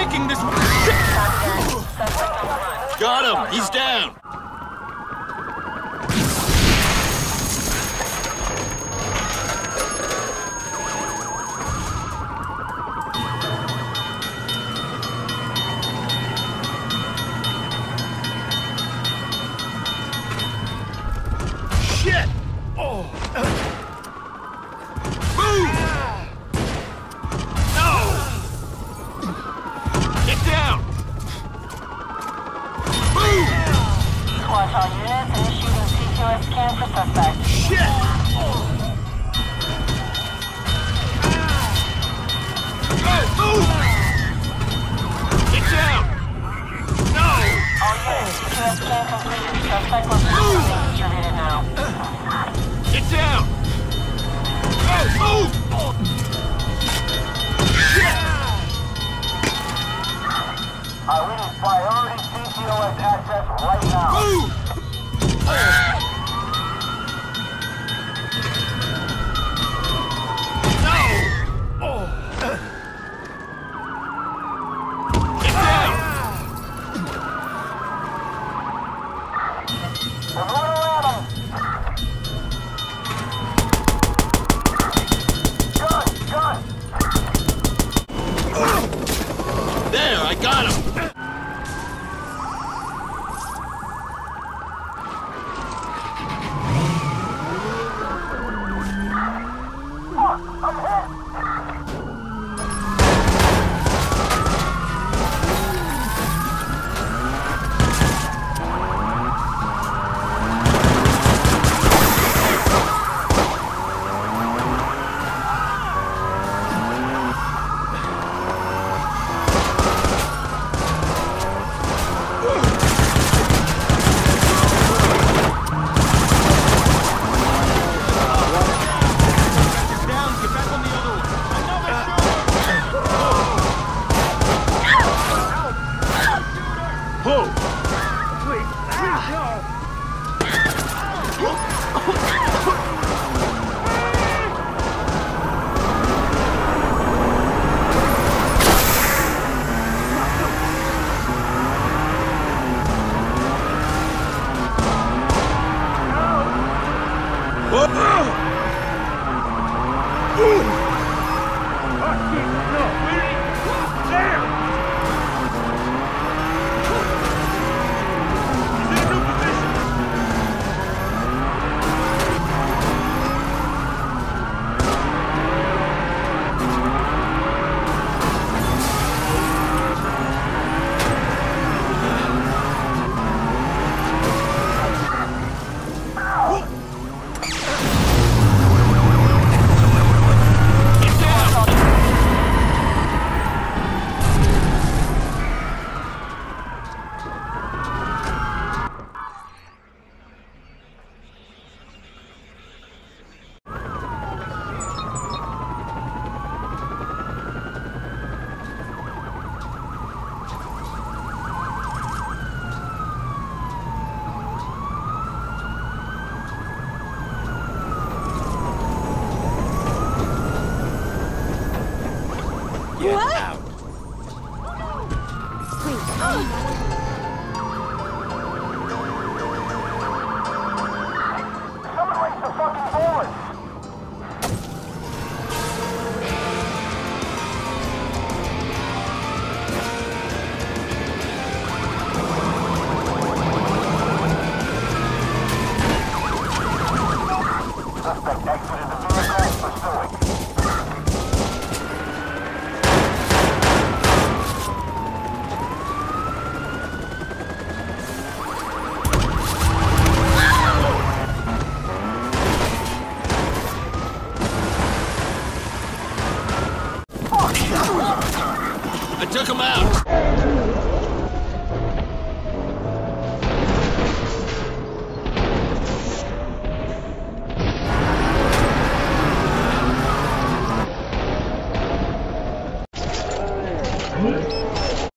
attacking this one! Got him! He's down! Shit! Oh! Move! No! Get down! Move! Watch all units initiating CQS scan for suspect. Shit! Move! Get down! No! All units, CQS scan completed. Suspect location being distributed now. Get down! Move! Shit! We need priority CTOS access right now. Move! No! Get down! We're going around them. Gun! There, I got him! I'm hit! Get out! Someone raise the fucking board! Suspect exited the vehicle, pursuing.